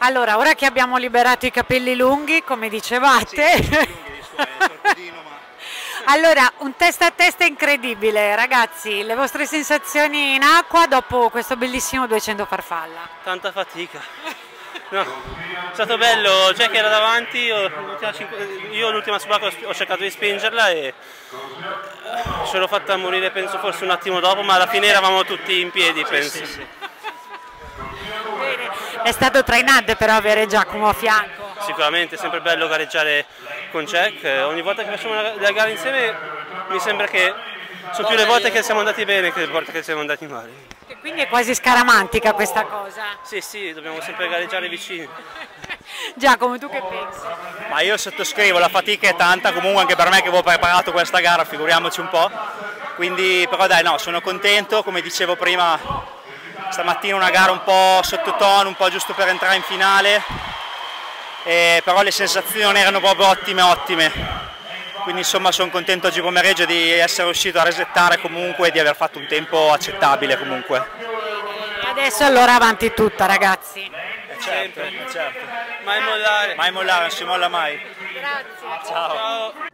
Allora, ora che abbiamo liberato i capelli lunghi, come dicevate, allora, un testa a testa incredibile, ragazzi, le vostre sensazioni in acqua dopo questo bellissimo 200 farfalla? Tanta fatica. No, è stato bello, Jack era davanti, io l'ultima subacquea ho cercato di spingerla e ce l'ho fatta morire penso forse un attimo dopo, ma alla fine eravamo tutti in piedi, penso. Sì. Bene. È stato trainante però avere Giacomo a fianco. Sicuramente è sempre bello gareggiare con Jack, ogni volta che facciamo la gara insieme mi sembra che sono più le volte che siamo andati bene che le volte che siamo andati male. E quindi è quasi scaramantica questa cosa. Sì, dobbiamo sempre gareggiare vicini. Giacomo, tu che pensi? Ma io sottoscrivo, la fatica è tanta, comunque anche per me che avevo preparato questa gara, figuriamoci un po'. Quindi, però dai, no, sono contento, come dicevo prima, stamattina una gara un po' sottotono, un po' giusto per entrare in finale, però le sensazioni erano proprio ottime. Quindi insomma sono contento oggi pomeriggio di essere riuscito a resettare comunque e di aver fatto un tempo accettabile comunque. E adesso allora avanti tutta, ragazzi. Certo. Mai mollare. Mai mollare, non si molla mai. Grazie. Ciao. Ciao.